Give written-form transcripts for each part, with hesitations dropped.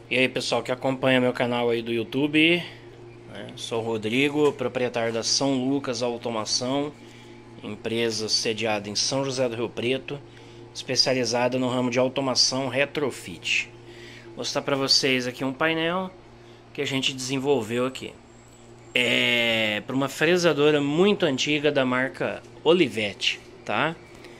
E aí, pessoal que acompanha meu canal aí do YouTube, né? Sou o Rodrigo, proprietário da São Lucas Automação, empresa sediada em São José do Rio Preto, especializada no ramo de automação retrofit. Vou mostrar para vocês aqui um painel que a gente desenvolveu aqui. É para uma fresadora muito antiga da marca Olivetti, tá?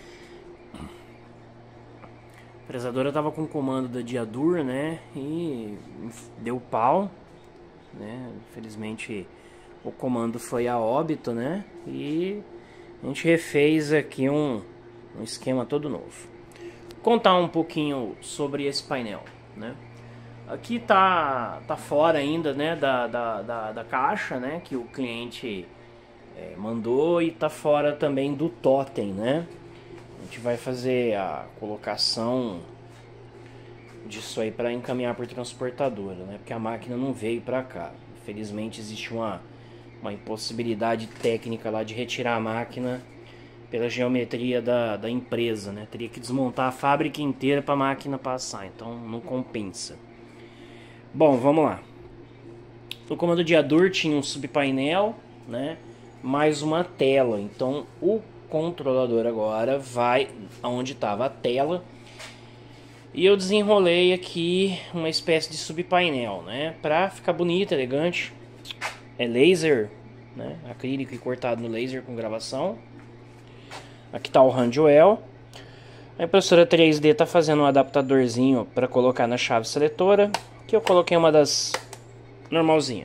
A fresadora estava com o comando da Diadur, né? E deu pau, né? Infelizmente o comando foi a óbito, né? E a gente refez aqui um esquema todo novo. Vou contar um pouquinho sobre esse painel, né? Aqui tá fora ainda, né? Da caixa, né? Que o cliente mandou, e tá fora também do totem, né? A gente vai fazer a colocação disso aí para encaminhar por transportadora, né? Porque a máquina não veio para cá. Infelizmente existe uma impossibilidade técnica lá de retirar a máquina pela geometria da empresa, né? Teria que desmontar a fábrica inteira para a máquina passar, então não compensa. Bom, vamos lá. No comando de Diadur tinha um subpainel, né? Mais uma tela. Então o controlador agora vai aonde estava a tela, e eu desenrolei aqui uma espécie de subpainel, né, para ficar bonito, elegante. É laser, né, acrílico e cortado no laser com gravação. Aqui está o Handwell. A impressora 3D está fazendo um adaptadorzinho para colocar na chave seletora, que eu coloquei uma das normalzinha.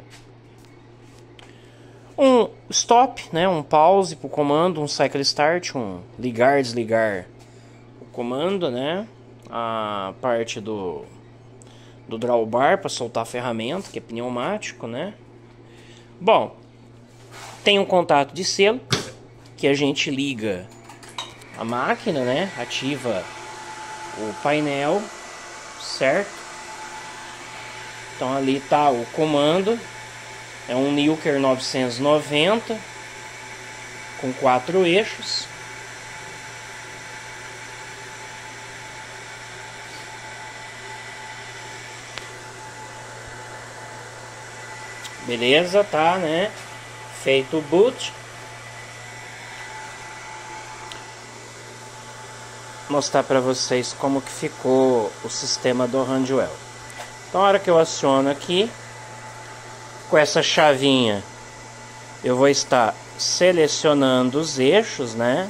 Um stop, né, um pause para o comando, um cycle start, um ligar, desligar o comando, né, a parte do drawbar para soltar a ferramenta, que é pneumático, né. Bom, tem um contato de selo que a gente liga a máquina, né, ativa o painel, certo? Então ali tá o comando. É um Nilker 990 com 4 eixos. Beleza, tá, né? Feito o boot. Vou mostrar para vocês como que ficou o sistema do Handwell. Então, a hora que eu aciono aqui, com essa chavinha, eu vou estar selecionando os eixos, né?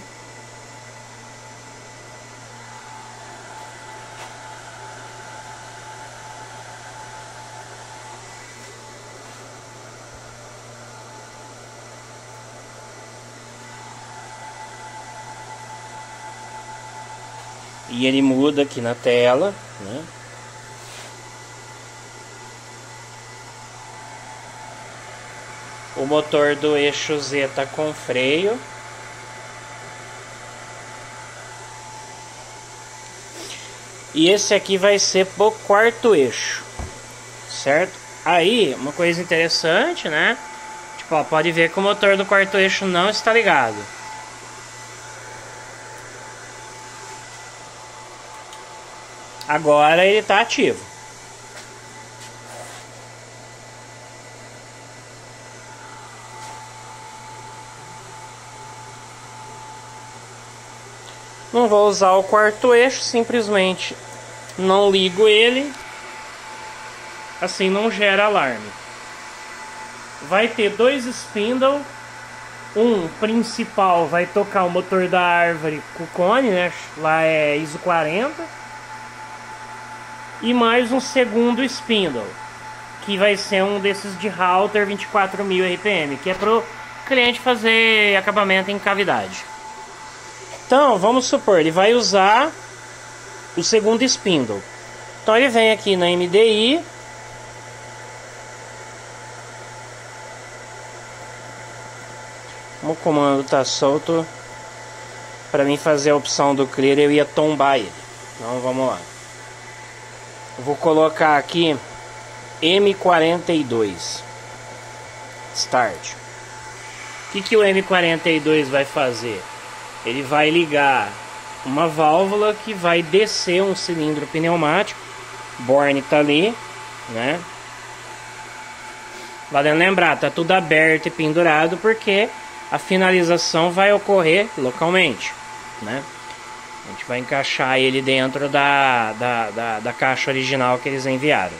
E ele muda aqui na tela, né? O motor do eixo Z tá com freio. E esse aqui vai ser pro quarto eixo, certo? Aí, uma coisa interessante, né? Tipo, ó, pode ver que o motor do quarto eixo não está ligado. Agora ele tá ativo. Não vou usar o quarto eixo, simplesmente não ligo ele, assim não gera alarme. Vai ter dois spindle, um principal vai tocar o motor da árvore com o cone, né? Lá é ISO 40, e mais um segundo spindle, que vai ser um desses de Halter 24.000 RPM, que é pro cliente fazer acabamento em cavidade. Então, vamos supor, ele vai usar o segundo spindle. Então ele vem aqui na MDI. Como o comando está solto, para mim fazer a opção do clear, eu ia tombar ele. Então vamos lá. Eu vou colocar aqui M42 Start. O que o M42 vai fazer? Ele vai ligar uma válvula que vai descer um cilindro pneumático. Borne tá ali. né? Valendo lembrar, tá tudo aberto e pendurado porque a finalização vai ocorrer localmente, né? A gente vai encaixar ele dentro da caixa original que eles enviaram.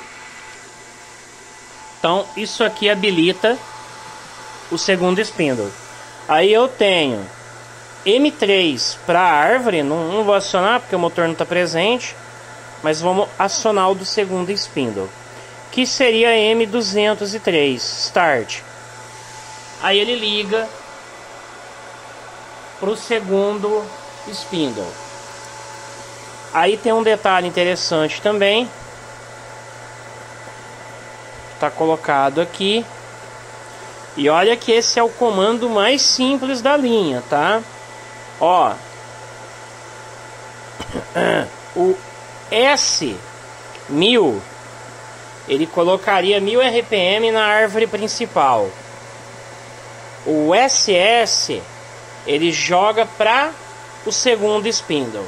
Então isso aqui habilita o segundo spindle. Aí eu tenho M3 para árvore, não vou acionar porque o motor não está presente, mas vamos acionar o do segundo spindle, que seria M203 Start. Aí ele liga para o segundo spindle. Aí tem um detalhe interessante também, está colocado aqui. E olha que esse é o comando mais simples da linha, tá? Ó, o S1000 ele colocaria 1000 RPM na árvore principal. O SS ele joga para o segundo spindle.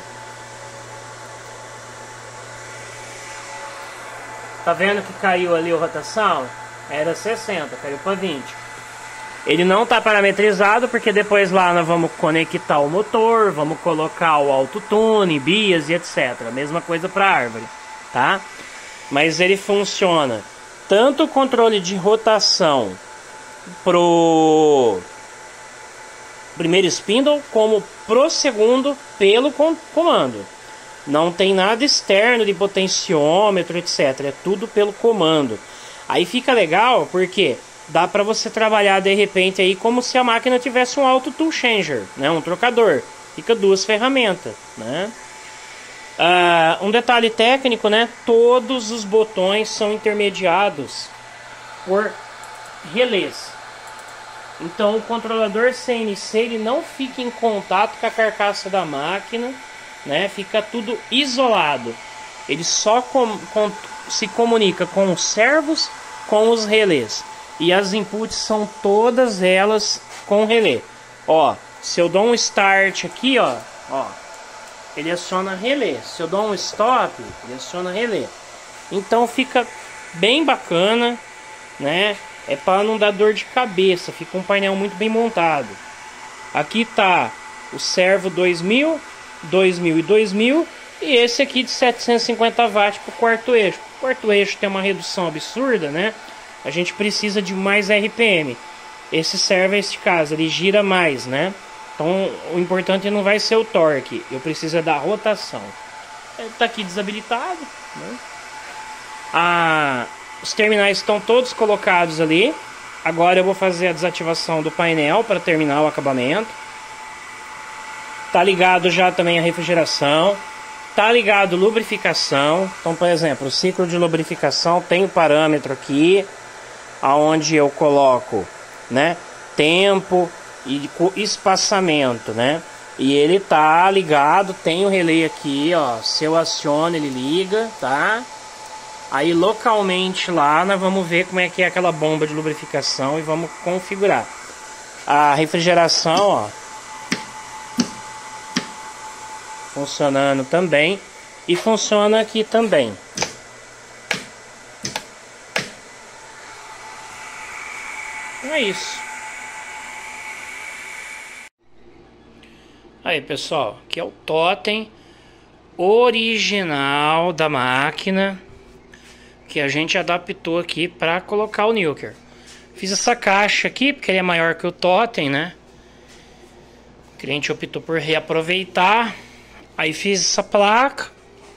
Tá vendo que caiu ali a rotação? Era 60, caiu para 20. Ele não está parametrizado porque depois lá nós vamos conectar o motor, vamos colocar o autotune, bias e etc. Mesma coisa para a árvore, tá? Mas ele funciona tanto o controle de rotação pro primeiro spindle como pro segundo pelo comando. Não tem nada externo de potenciômetro, etc. É tudo pelo comando. Aí fica legal porque dá para você trabalhar de repente aí como se a máquina tivesse um auto tool changer, né? Um trocador. Fica duas ferramentas, né? Um detalhe técnico, né? Todos os botões são intermediados por relés. Então o controlador CNC ele não fica em contato com a carcaça da máquina, né? Fica tudo isolado. Ele só se comunica com os servos, com os relés. E as inputs são todas elas com relé. Ó, se eu dou um start aqui, ó, ele aciona relé. Se eu dou um stop, ele aciona relé. Então fica bem bacana, né? É para não dar dor de cabeça. Fica um painel muito bem montado. Aqui tá o servo 2000, 2000 e 2000. E esse aqui de 750 watts para o quarto eixo. O quarto eixo tem uma redução absurda, né? A gente precisa de mais RPM. Esse servo, nesse caso, ele gira mais, né? Então o importante não vai ser o torque. Eu preciso da rotação. Ele está aqui desabilitado, né? Os terminais estão todos colocados ali. Agora eu vou fazer a desativação do painel para terminar o acabamento. Tá ligado já também a refrigeração. Tá ligado lubrificação. Então, por exemplo, o ciclo de lubrificação tem o parâmetro aqui, aonde eu coloco, né, tempo e espaçamento, né? E ele tá ligado, tem o relé aqui, ó. Se eu aciono, ele liga, tá? Aí localmente lá nós vamos ver como é que é aquela bomba de lubrificação e vamos configurar. A refrigeração, ó, funcionando também. E funciona aqui também. É isso. Aí, pessoal, aqui é o totem original da máquina que a gente adaptou aqui para colocar o Nilker. Fiz essa caixa aqui porque ele é maior que o totem, né? O cliente optou por reaproveitar. Aí fiz essa placa.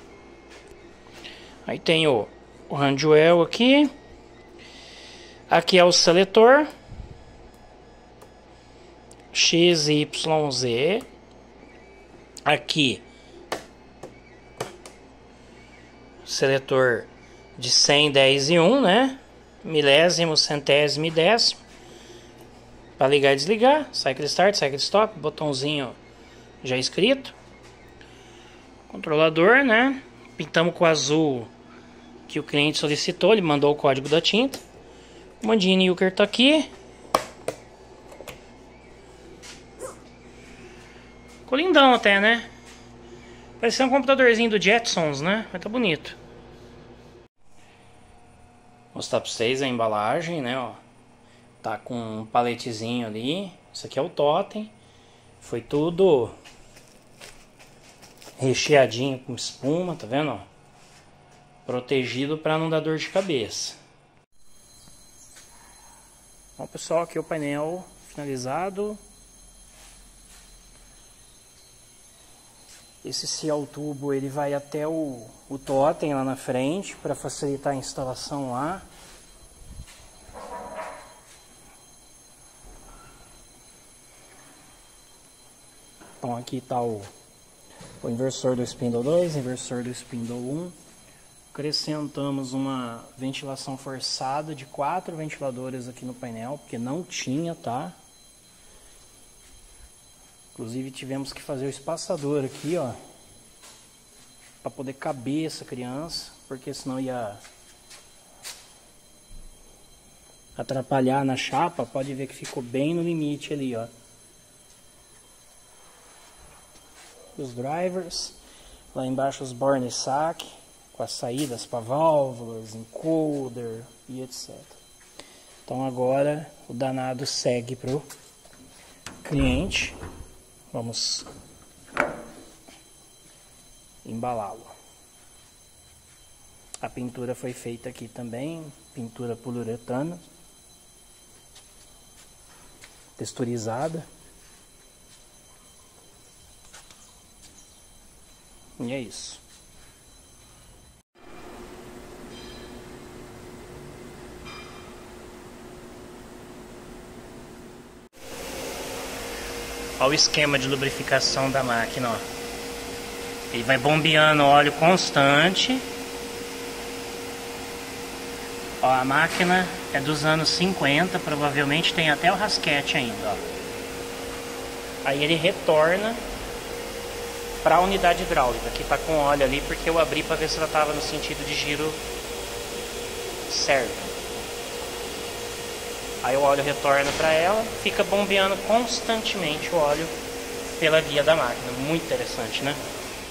Aí tem o handwell aqui. Aqui é o seletor XYZ. Aqui seletor de 100, 10 e 1, né? Milésimo, centésimo e décimo. Para ligar e desligar. Cycle start, cycle stop. Botãozinho já escrito. Controlador, né? Pintamos com o azul que o cliente solicitou. Ele mandou o código da tinta. O mandinho Nilker tá aqui. Ficou lindão até, né? Parece um computadorzinho do Jetsons, né? Mas tá bonito. mostrar pra vocês a embalagem, né, ó. Tá com um paletezinho ali. Isso aqui é o totem. Foi tudo recheadinho com espuma, tá vendo, ó? Protegido para não dar dor de cabeça. Bom, pessoal, aqui é o painel finalizado. Esse seal tubo ele vai até o totem lá na frente para facilitar a instalação lá. Então aqui está o inversor do Spindle 2, inversor do Spindle 1. Acrescentamos uma ventilação forçada de 4 ventiladores aqui no painel, porque não tinha, tá? Inclusive tivemos que fazer o espaçador aqui, ó, para poder caber essa criança, porque senão ia atrapalhar na chapa. Pode ver que ficou bem no limite ali, ó. Os drivers, lá embaixo os Borne Sack, com as saídas para válvulas, encoder e etc. Então agora o danado segue pro cliente. Vamos embalá-lo. A pintura foi feita aqui também, pintura poliuretano, texturizada. E é isso. Olha o esquema de lubrificação da máquina, ó. Ele vai bombeando óleo constante. Ó, a máquina é dos anos 50, provavelmente tem até o rasquete ainda, ó. Aí ele retorna para a unidade hidráulica, que tá com óleo ali porque eu abri para ver se ela tava no sentido de giro certo. Aí o óleo retorna para ela, fica bombeando constantemente o óleo pela guia da máquina. Muito interessante, né?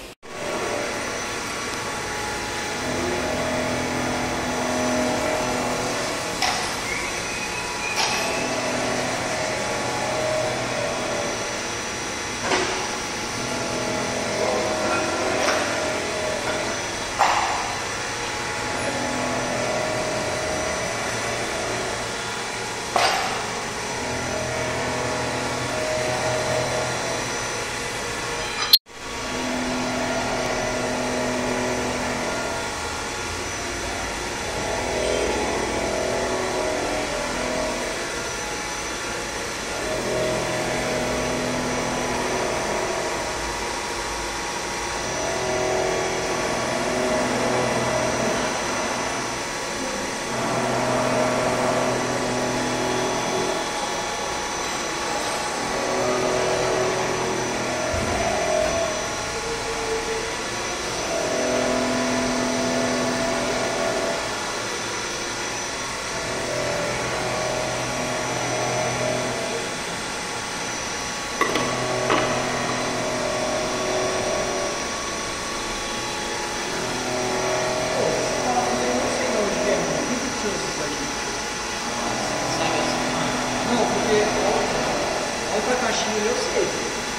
Outra caixinha eu sei.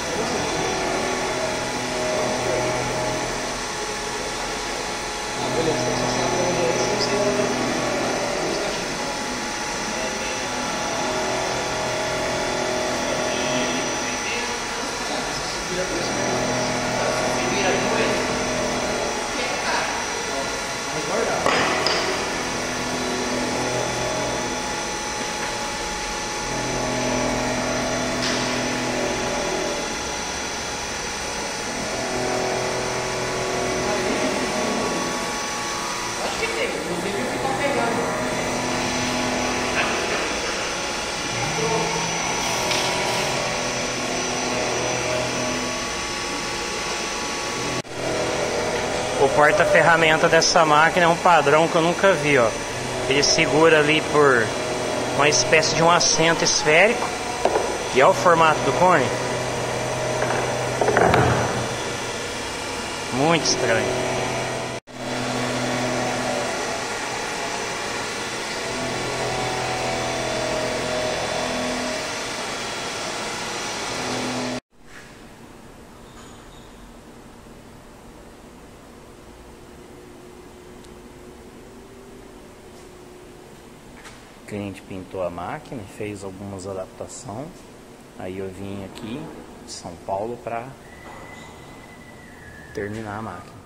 Ah, beleza. Então, se você abre onde é esse, você vai ver duas caixinhas. Vai guardar. O porta-ferramenta dessa máquina é um padrão que eu nunca vi, ó. Ele segura ali por uma espécie de um assento esférico. E olha o formato do cone. Muito estranho. cliente pintou a máquina, fez algumas adaptações. Aí eu vim aqui de São Paulo para terminar a máquina.